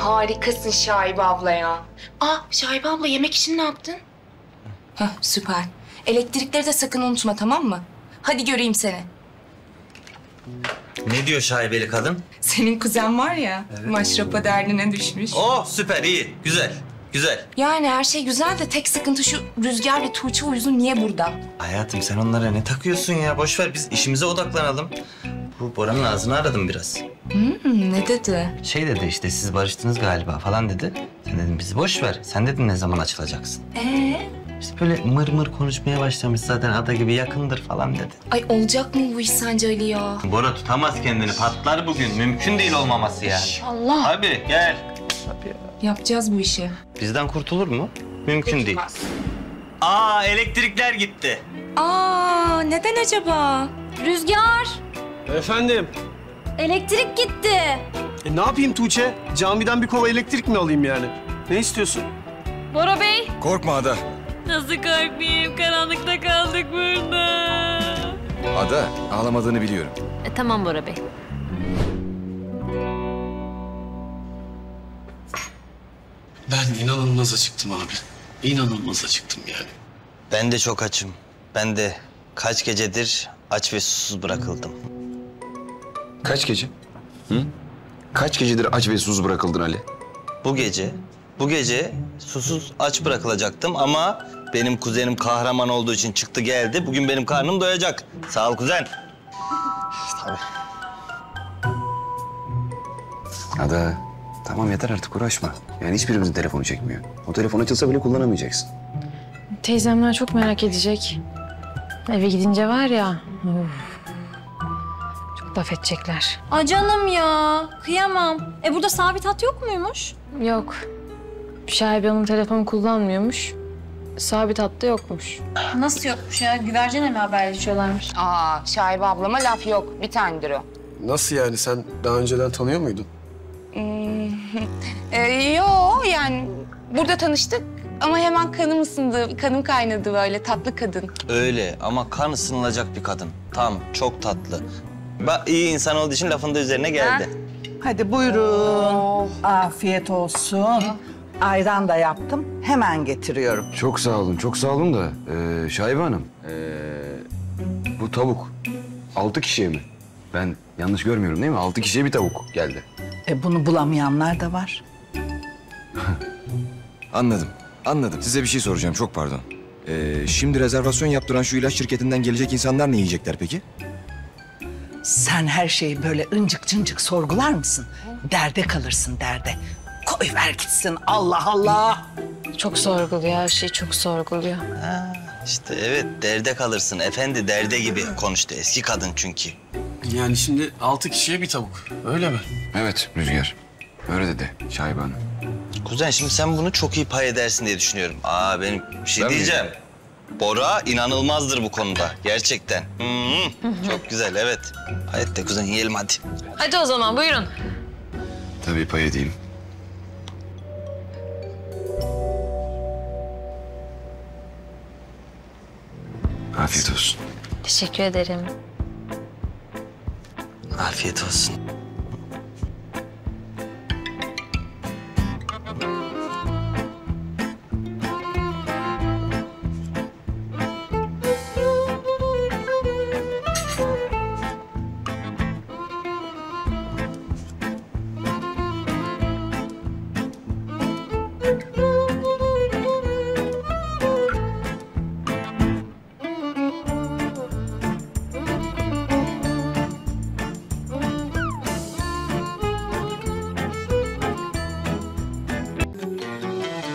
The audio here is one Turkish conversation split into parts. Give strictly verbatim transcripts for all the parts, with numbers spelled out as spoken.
Harikasın Şahibe abla ya. Aa Şahibe abla yemek için ne yaptın? Heh süper. Elektrikleri de sakın unutma tamam mı? Hadi göreyim seni. Ne diyor şaibeli kadın? Senin kuzen var ya, evet. Maşrapa derdine düşmüş. Oh süper, iyi, güzel, güzel. Yani her şey güzel de tek sıkıntı şu Rüzgar ve Tuğçe uyuzu niye burada? Hayatım sen onlara ne takıyorsun ya? Boş ver, biz işimize odaklanalım. Bu Bora'nın ağzını aradım biraz. Hmm, ne dedi? Şey dedi işte, siz barıştınız galiba falan dedi. Sen dedim bizi boş ver. Sen dedin ne zaman açılacaksın? Ee? İşte böyle mır mır konuşmaya başlamış zaten, ada gibi yakındır falan dedi. Ay olacak mı bu iş sence Ali ya? Bora tutamaz kendini, patlar bugün. Mümkün değil olmaması yani. İnşallah. Tabii gel. Tabii ya. Yapacağız bu işi. Bizden kurtulur mu? Mümkün değil. Aa elektrikler gitti. Aa neden acaba? Rüzgar, Efendim? elektrik gitti. E, ne yapayım Tuğçe? Camiden bir kova elektrik mi alayım yani? Ne istiyorsun? Bora Bey. Korkma Ada. Nasıl korkmayayım? Karanlıkta kaldık burada. Ada, ağlamadığını biliyorum. E, tamam Bora Bey. Ben inanılmaz acıktım abi. İnanılmaz acıktım yani. Ben de çok açım. Ben de kaç gecedir aç ve susuz bırakıldım. Kaç gece? Hı? Kaç gecedir aç ve susuz bırakıldın Ali? Bu gece, bu gece susuz aç bırakılacaktım ama benim kuzenim kahraman olduğu için çıktı geldi. Bugün benim karnım doyacak. Sağ ol kuzen. Tabii. Ada, tamam yeter artık uğraşma. Yani hiçbirimizin telefonu çekmiyor. O telefon açılsa bile kullanamayacaksın. Teyzemler çok merak edecek. Eve gidince var ya, uf, çok laf edecekler. Aa canım ya, kıyamam. E burada sabit hat yok muymuş? Yok, Şahibe Hanım telefon kullanmıyormuş. Sabit hatta yokmuş. Nasıl yokmuş ya? Güvercine mi haberleşiyorlarmış? Aa Şahibe ablama laf yok. Bir tanedir o. Nasıl yani? Sen daha önceden tanıyor muydun? Hmm, e, yo yani burada tanıştık ama hemen kanım ısındı, kanım kaynadı böyle tatlı kadın. Öyle ama kan ısınılacak bir kadın. Tam, çok tatlı. Bak iyi insan olduğu için lafın da üzerine geldi. Ha? Hadi buyurun. Afiyet olsun. Ayran da yaptım. Hemen getiriyorum. Çok sağ olun, çok sağ olun da ee, Şahibe Hanım, ee, bu tavuk altı kişiye mi? Ben yanlış görmüyorum değil mi? Altı kişiye bir tavuk geldi. E bunu bulamayanlar da var. Anladım, anladım. Size bir şey soracağım, çok pardon. Ee, şimdi rezervasyon yaptıran şu ilaç şirketinden gelecek insanlar ne yiyecekler peki? Sen her şeyi böyle ıncık cıncık sorgular mısın? Derde kalırsın derde. Koyver gitsin Allah Allah. Çok sorguluyor, her şeyi çok sorguluyor. Ha, işte evet, derde kalırsın. Efendi derde gibi konuştu. Eski kadın çünkü. Yani şimdi altı kişiye bir tavuk. Öyle mi? Evet Rüzgar, öyle dedi Şahibe Hanım. Kuzen şimdi sen bunu çok iyi pay edersin diye düşünüyorum. Aa benim bir şey Ben diyeceğim. Mi? Bora inanılmazdır bu konuda. Gerçekten. Hmm, çok güzel evet. Hayat de kuzen yiyelim hadi. Hadi o zaman buyurun. Tabii pay edeyim. Afiyet olsun. Teşekkür ederim. Afiyet olsun.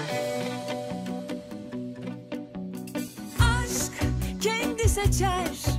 Seçer